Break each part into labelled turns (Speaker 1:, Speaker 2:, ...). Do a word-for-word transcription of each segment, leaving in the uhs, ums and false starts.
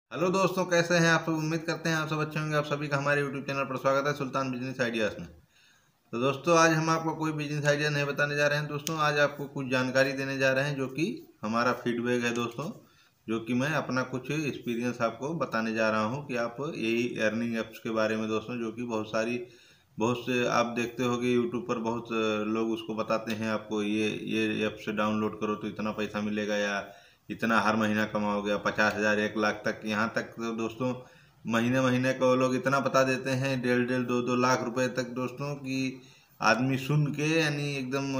Speaker 1: Hello दोस्तों, कैसे हैं आप सब। उम्मीद करते हैं आप सब अच्छे होंगे। आप सभी का हमारे यूट्यूब चैनल पर स्वागत है, सुल्तान बिजनेस आइडियाज़ में। तो दोस्तों, आज हम आपको कोई बिजनेस आइडिया नहीं बताने जा रहे हैं दोस्तों। आज आपको कुछ जानकारी देने जा रहे हैं जो कि हमारा फीडबैक है दोस्तों, जो कि मैं अपना कुछ एक्सपीरियंस आपको बताने जा रहा हूँ कि आप यही अर्निंग ऐप्स के बारे में दोस्तों, जो कि बहुत सारी बहुत से आप देखते होंगे यूट्यूब पर, बहुत लोग उसको बताते हैं आपको, ये ये ऐप से डाउनलोड करो तो इतना पैसा मिलेगा, या इतना हर महीना कमाओगे, पचास हज़ार एक लाख तक। यहाँ तक तो दोस्तों महीने महीने को लोग इतना बता देते हैं, डेढ़ डेढ़ दो दो लाख रुपए तक दोस्तों, कि आदमी सुन के यानी एकदम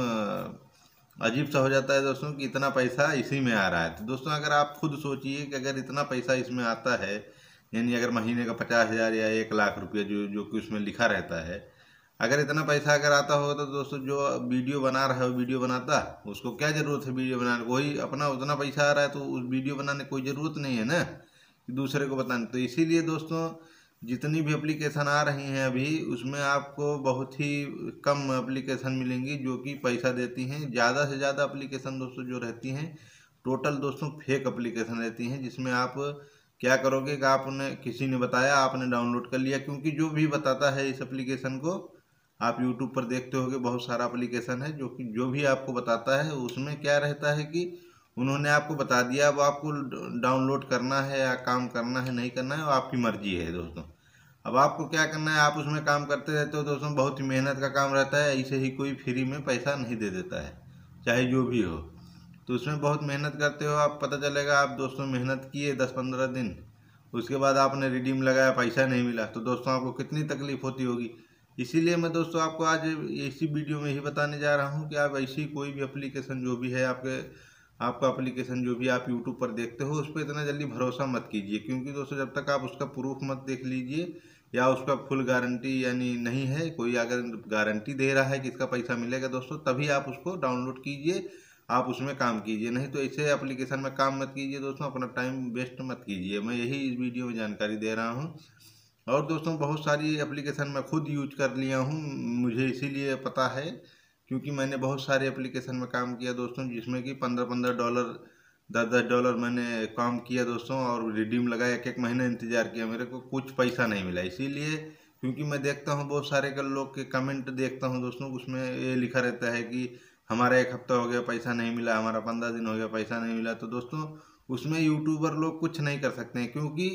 Speaker 1: अजीब सा हो जाता है दोस्तों कि इतना पैसा इसी में आ रहा है। तो दोस्तों, अगर आप खुद सोचिए कि अगर इतना पैसा इसमें आता है, यानी अगर महीने का पचास हज़ार या एक लाख रुपये जो जो कि उसमें लिखा रहता है, अगर इतना पैसा अगर आता होगा तो दोस्तों जो वीडियो बना रहा है वो वीडियो बनाता, उसको क्या ज़रूरत है वीडियो बनाने। वही अपना उतना पैसा आ रहा है तो उस वीडियो बनाने की कोई ज़रूरत नहीं है ना, कि दूसरे को बताने। तो इसीलिए दोस्तों, जितनी भी एप्लीकेशन आ रही हैं अभी, उसमें आपको बहुत ही कम एप्लीकेशन मिलेंगी जो कि पैसा देती हैं। ज़्यादा से ज़्यादा एप्लीकेशन दोस्तों जो रहती हैं, टोटल दोस्तों फेक एप्लीकेशन रहती हैं, जिसमें आप क्या करोगे कि आपने किसी ने बताया, आपने डाउनलोड कर लिया। क्योंकि जो भी बताता है इस एप्लीकेशन को, आप यूट्यूब पर देखते होंगे बहुत सारा एप्लीकेशन है जो कि जो भी आपको बताता है उसमें क्या रहता है कि उन्होंने आपको बता दिया, अब आपको डाउनलोड करना है या काम करना है नहीं करना है वो आपकी मर्जी है दोस्तों। अब आपको क्या करना है, आप उसमें काम करते रहते हो दोस्तों। बहुत ही मेहनत का काम रहता है, ऐसे ही कोई फ्री में पैसा नहीं दे देता है, चाहे जो भी हो। तो उसमें बहुत मेहनत करते हो आप, पता चलेगा आप दोस्तों मेहनत किए दस पंद्रह दिन, उसके बाद आपने रिडीम लगाया, पैसा नहीं मिला, तो दोस्तों आपको कितनी तकलीफ होती होगी। इसीलिए मैं दोस्तों आपको आज इसी वीडियो में ही बताने जा रहा हूँ कि आप ऐसी कोई भी एप्लीकेशन जो भी है आपके आपका एप्लीकेशन जो भी आप यूट्यूब पर देखते हो, उस पर इतना जल्दी भरोसा मत कीजिए। क्योंकि दोस्तों जब तक आप उसका प्रूफ मत देख लीजिए, या उसका फुल गारंटी यानी नहीं है, कोई अगर गारंटी दे रहा है कि इसका पैसा मिलेगा दोस्तों, तभी आप उसको डाउनलोड कीजिए, आप उसमें काम कीजिए। नहीं तो ऐसे एप्लीकेशन में काम मत कीजिए दोस्तों, अपना टाइम वेस्ट मत कीजिए। मैं यही इस वीडियो में जानकारी दे रहा हूँ। और दोस्तों बहुत सारी एप्लीकेशन मैं खुद यूज कर लिया हूँ, मुझे इसीलिए पता है क्योंकि मैंने बहुत सारे एप्लीकेशन में काम किया दोस्तों, जिसमें कि पंद्रह पंद्रह डॉलर दस दस डॉलर मैंने काम किया दोस्तों, और रिडीम लगाया, एक एक महीना इंतजार किया, मेरे को कुछ पैसा नहीं मिला। इसीलिए क्योंकि मैं देखता हूँ बहुत सारे कर लोग के कमेंट देखता हूँ दोस्तों, उसमें ये लिखा रहता है कि हमारा एक हफ्ता हो गया पैसा नहीं मिला, हमारा पंद्रह दिन हो गया पैसा नहीं मिला। तो दोस्तों उसमें यूट्यूबर लोग कुछ नहीं कर सकते हैं, क्योंकि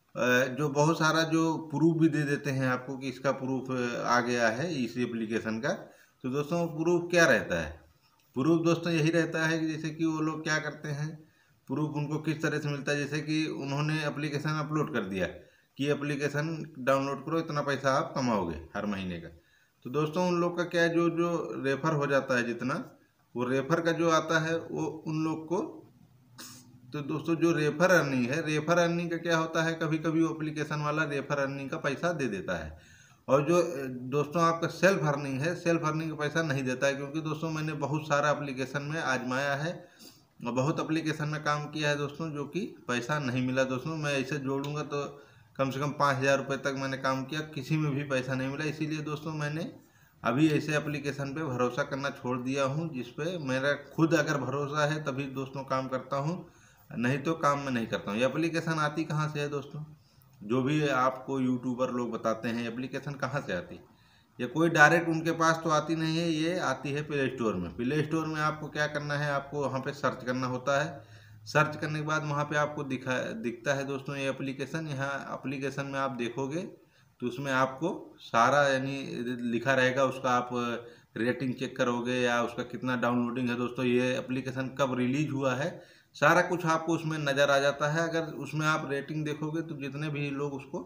Speaker 1: जो बहुत सारा जो प्रूफ भी दे देते हैं आपको कि इसका प्रूफ आ गया है इस एप्लीकेशन का। तो दोस्तों प्रूफ क्या रहता है, प्रूफ दोस्तों यही रहता है कि जैसे कि वो लोग क्या करते हैं, प्रूफ उनको किस तरह से मिलता है, जैसे कि उन्होंने एप्लीकेशन अपलोड कर दिया कि एप्लीकेशन डाउनलोड करो, इतना पैसा आप कमाओगे हर महीने का। तो दोस्तों उन लोग का क्या है, जो जो रेफर हो जाता है जितना, वो रेफर का जो आता है वो उन लोग को। तो दोस्तों जो रेफर अर्निंग है, रेफर अर्निंग का क्या होता है, कभी कभी वो एप्लीकेशन वाला रेफर अर्निंग का पैसा दे देता है। और जो दोस्तों आपका सेल्फ अर्निंग है, सेल्फ अर्निंग का पैसा नहीं देता है। क्योंकि दोस्तों मैंने बहुत सारा एप्लीकेशन में आजमाया है और बहुत एप्लीकेशन में काम किया है दोस्तों, जो कि पैसा नहीं मिला दोस्तों। मैं ऐसे जोड़ूंगा तो कम से कम पाँच हज़ार रुपये तक मैंने काम किया, किसी में भी पैसा नहीं मिला। इसीलिए दोस्तों मैंने अभी ऐसे एप्लीकेशन पे भरोसा करना छोड़ दिया हूँ, जिस पे मेरा खुद अगर भरोसा है तभी दोस्तों काम करता हूँ, नहीं तो काम में नहीं करता हूँ। ये एप्लीकेशन आती कहाँ से है दोस्तों, जो भी आपको यूट्यूबर लोग बताते हैं एप्लीकेशन कहाँ से आती है, ये कोई डायरेक्ट उनके पास तो आती नहीं है, ये आती है प्ले स्टोर में। प्ले स्टोर में आपको क्या करना है, आपको वहाँ पे सर्च करना होता है। सर्च करने के बाद वहाँ पे आपको दिखा दिखता है दोस्तों ये एप्लीकेशन। यहाँ एप्लीकेशन में आप देखोगे तो उसमें आपको सारा यानी लिखा रहेगा, उसका आप रेटिंग चेक करोगे या उसका कितना डाउनलोडिंग है दोस्तों, ये एप्लीकेशन कब रिलीज हुआ है, सारा कुछ आपको उसमें नज़र आ जाता है। अगर उसमें आप रेटिंग देखोगे तो जितने भी लोग उसको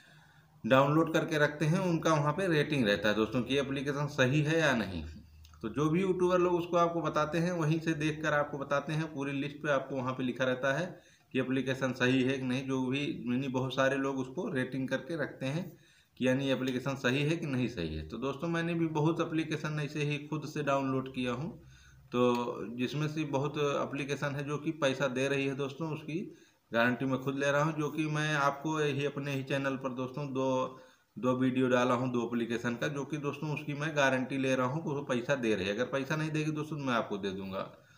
Speaker 1: डाउनलोड करके रखते हैं उनका वहाँ पे रेटिंग रहता है दोस्तों कि एप्लीकेशन सही है या नहीं। तो जो भी यूट्यूबर लोग उसको आपको बताते हैं, वहीं से देखकर आपको बताते हैं, पूरी लिस्ट पे आपको वहाँ पे लिखा रहता है कि एप्लीकेशन सही है कि नहीं। जो भी यानी बहुत सारे लोग उसको रेटिंग करके रखते हैं कि यानी एप्लीकेशन सही है कि नहीं सही है। तो दोस्तों मैंने भी बहुत एप्लीकेशन ऐसे ही खुद से डाउनलोड किया हूँ, तो जिसमें से बहुत एप्लीकेशन है जो कि पैसा दे रही है दोस्तों, उसकी गारंटी मैं खुद ले रहा हूं। जो कि मैं आपको यही अपने ही चैनल पर दोस्तों दो दो वीडियो डाला हूं, दो एप्लीकेशन का, जो कि दोस्तों उसकी मैं गारंटी ले रहा हूं कि वो पैसा दे रही है। अगर पैसा नहीं देगी दोस्तों मैं आपको दे दूंगा।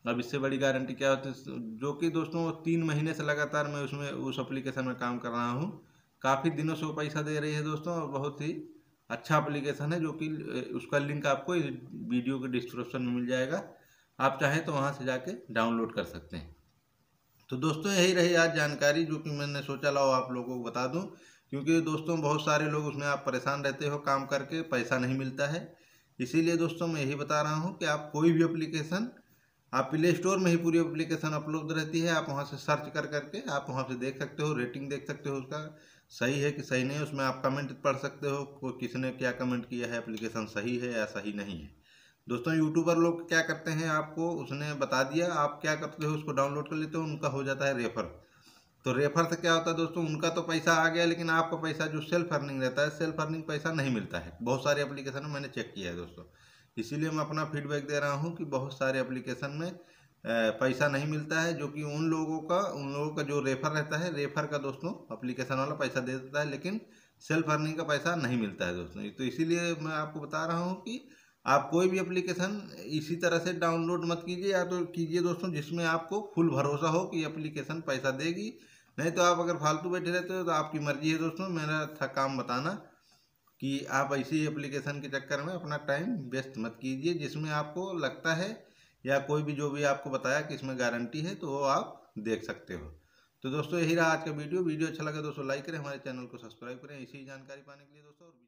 Speaker 1: अब इससे बड़ी गारंटी क्या होती है, जो कि दोस्तों तीन महीने से लगातार मैं उसमें उस एप्लीकेशन में काम कर रहा हूँ। काफ़ी दिनों से वो पैसा दे रही है दोस्तों, और बहुत ही अच्छा एप्लीकेशन है, जो कि उसका लिंक आपको इस वीडियो के डिस्क्रिप्शन में मिल जाएगा। आप चाहें तो वहाँ से जाके डाउनलोड कर सकते हैं। तो दोस्तों यही रही आज जानकारी, जो कि मैंने सोचा लाओ आप लोगों को बता दूं, क्योंकि दोस्तों बहुत सारे लोग उसमें आप परेशान रहते हो, काम करके पैसा नहीं मिलता है। इसीलिए दोस्तों मैं यही बता रहा हूं कि आप कोई भी एप्लीकेशन, आप प्ले स्टोर में ही पूरी एप्लीकेशन उपलब्ध रहती है, आप वहां से सर्च कर करके आप वहां से देख सकते हो, रेटिंग देख सकते हो उसका सही है कि सही नहीं है। उसमें आप कमेंट पढ़ सकते हो, कोई किसने क्या कमेंट किया है, एप्लीकेशन सही है या सही नहीं है। दोस्तों यूट्यूबर लोग क्या करते हैं, आपको उसने बता दिया, आप क्या करते हो, उसको डाउनलोड कर लेते हो, उनका हो जाता है रेफर। तो रेफर से क्या होता है दोस्तों, उनका तो पैसा आ गया, लेकिन आपका पैसा जो सेल्फ अर्निंग रहता है, सेल्फ अर्निंग पैसा नहीं मिलता है। बहुत सारे एप्लीकेशन में मैंने चेक किया है दोस्तों, इसीलिए मैं अपना फीडबैक दे रहा हूँ कि बहुत सारे एप्लीकेशन में पैसा नहीं मिलता है, जो कि उन लोगों का उन लोगों का जो रेफर रहता है, रेफर का दोस्तों एप्लीकेशन वाला पैसा दे देता है, लेकिन सेल्फ अर्निंग का पैसा नहीं मिलता है दोस्तों। तो इसीलिए मैं आपको बता रहा हूँ कि आप कोई भी एप्लीकेशन इसी तरह से डाउनलोड मत कीजिए, या तो कीजिए दोस्तों जिसमें आपको फुल भरोसा हो कि एप्लीकेशन पैसा देगी। नहीं तो आप अगर फालतू बैठे रहते हो तो आपकी मर्जी है दोस्तों, मेरा था काम बताना कि आप ऐसी एप्लीकेशन के चक्कर में अपना टाइम वेस्ट मत कीजिए, जिसमें आपको लगता है या कोई भी जो भी आपको बताया कि इसमें गारंटी है, तो वो आप देख सकते हो। तो दोस्तों यही रहा आज का वीडियो। वीडियो अच्छा लगा दोस्तों लाइक करें, हमारे चैनल को सब्सक्राइब करें इसी जानकारी पाने के लिए दोस्तों।